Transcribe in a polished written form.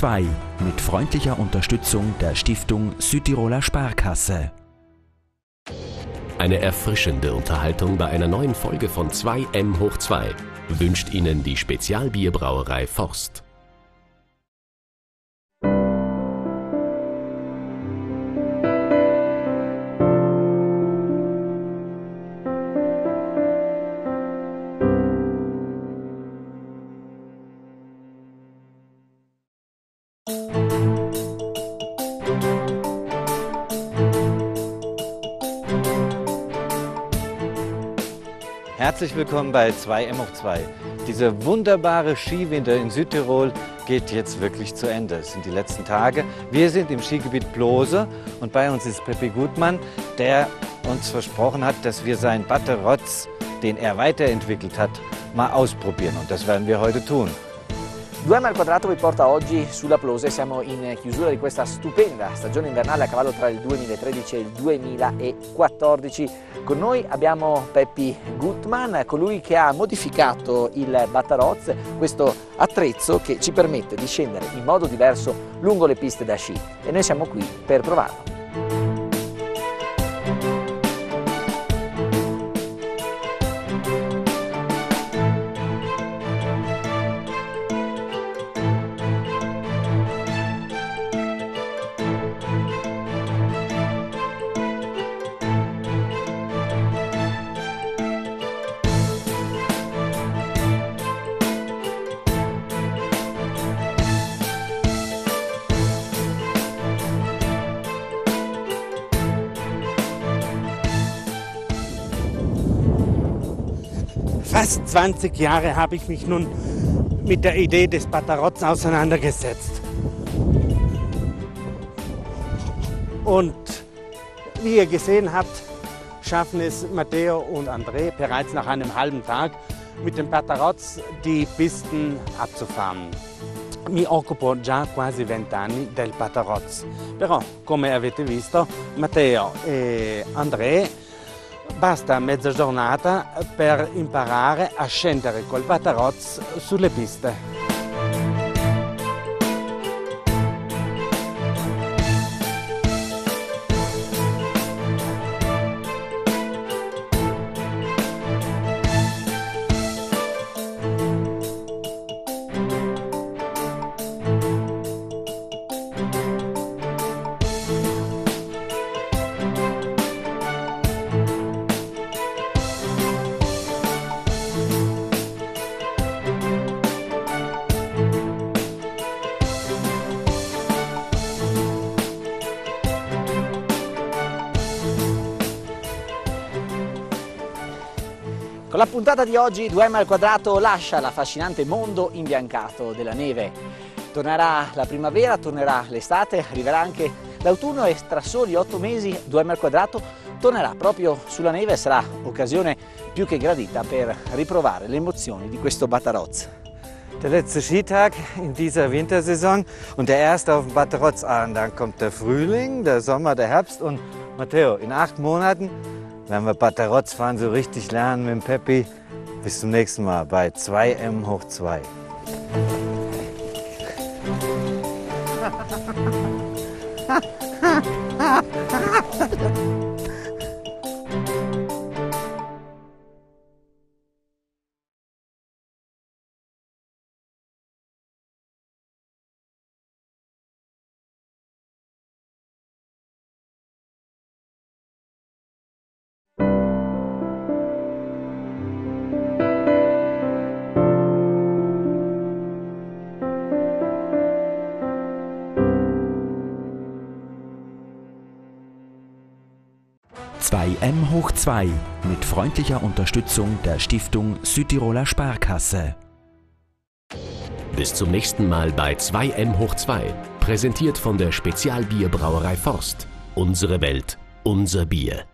2 mit freundlicher Unterstützung der Stiftung Südtiroler Sparkasse. Eine erfrischende Unterhaltung bei einer neuen Folge von 2M hoch 2 wünscht Ihnen die Spezialbierbrauerei Forst. Herzlich willkommen bei 2M hoch 2. Dieser wunderbare Skiwinter in Südtirol geht jetzt wirklich zu Ende. Es sind die letzten Tage. Wir sind im Skigebiet Plose und bei uns ist Peppi Gutmann, der uns versprochen hat, dass wir seinen Batterotz, den er weiterentwickelt hat, mal ausprobieren. Und das werden wir heute tun. 2M al quadrato vi porta oggi sulla Plose, siamo in chiusura di questa stupenda stagione invernale a cavallo tra il 2013 e il 2014. Con noi abbiamo Peppi Gutmann, colui che ha modificato il Batterotz, questo attrezzo che ci permette di scendere in modo diverso lungo le piste da sci e noi siamo qui per provarlo. Fast 20 Jahre habe ich mich nun mit der Idee des Batterotz auseinandergesetzt. Und wie ihr gesehen habt, schaffen es Matteo und André bereits nach einem halben Tag mit dem Batterotz die Pisten abzufahren. Mi occupo già quasi 20 anni del Batterotz, però come avete visto Matteo e André basta mezza giornata per imparare a scendere col Batterotz sulle piste. Con la puntata di oggi 2M al quadrato lascia l'affascinante mondo imbiancato della neve. Tornerà la primavera, tornerà l'estate, arriverà anche l'autunno e tra soli 8 mesi 2M al quadrato tornerà proprio sulla neve e sarà occasione più che gradita per riprovare le emozioni di questo Batterotz. Der letzte Skitag in dieser Wintersaison und der erste auf dem Batterotz. Und dann kommt der Frühling, der Sommer, der Herbst und Matteo, in 8 Monaten werden wir Batterotz fahren, so richtig lernen mit dem Peppi. Bis zum nächsten Mal bei 2M hoch 2. »2M hoch 2 mit freundlicher Unterstützung der Stiftung Südtiroler Sparkasse. Bis zum nächsten Mal bei 2M hoch 2, präsentiert von der Spezialbierbrauerei Forst. Unsere Welt, unser Bier.